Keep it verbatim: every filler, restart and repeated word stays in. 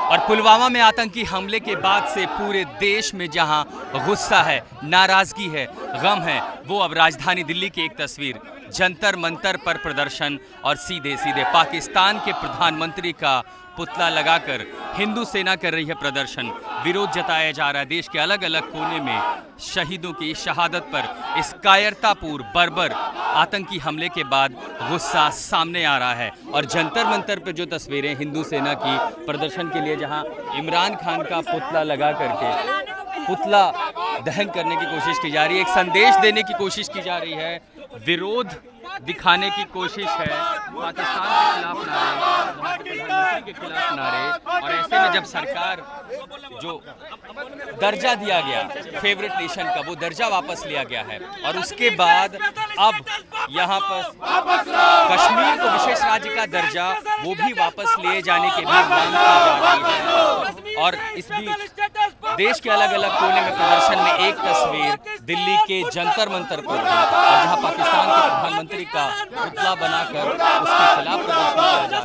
और पुलवामा में आतंकी हमले के बाद से पूरे देश में जहां गुस्सा है, नाराजगी है, गम है, वो अब राजधानी दिल्ली की एक तस्वीर, जंतर मंतर पर प्रदर्शन और सीधे सीधे पाकिस्तान के प्रधानमंत्री का पुतला लगाकर हिंदू सेना कर रही है प्रदर्शन। विरोध जताया जा रहा है। देश के अलग अलग कोने में शहीदों की शहादत पर इस कायरतापूर्ण बर्बर आतंकी हमले के बाद गुस्सा सामने आ रहा है। और जंतर मंतर पर जो तस्वीरें हिंदू सेना की प्रदर्शन के लिए, जहां इमरान खान का पुतला लगा करके पुतला दहन करने की कोशिश की जा रही है, एक संदेश देने की कोशिश की जा रही है, विरोध दिखाने की कोशिश है, पाकिस्तान के खिलाफ नारे, प्रधानमंत्री के खिलाफ नारे। और ऐसे में जब सरकार जो दर्जा दिया गया फेवरेट नेशन का, वो दर्जा वापस लिया गया है और उसके बाद अब यहाँ पर कश्मीर को विशेष राज्य का दर्जा वो भी वापस लिए जाने के भी मांग की जा रही है। और इस बीच देश के अलग अलग कोने में प्रदर्शन में एक तस्वीर दिल्ली के जंतर मंतर पर, और जहां पाकिस्तान के प्रधानमंत्री का पुतला बनाकर उसके खिलाफ प्रदर्शन किया जा